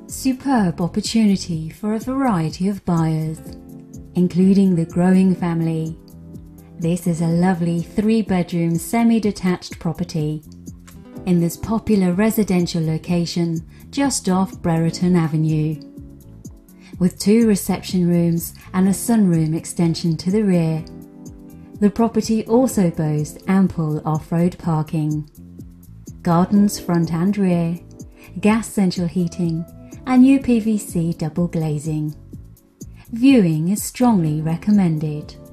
Superb opportunity for a variety of buyers, including the growing family. This is a lovely 3-bedroom semi-detached property in this popular residential location just off Brereton Avenue. With 2 reception rooms and a sunroom extension to the rear, the property also boasts ample off-road parking, gardens front and rear, gas central heating and UPVC double glazing. Viewing is strongly recommended.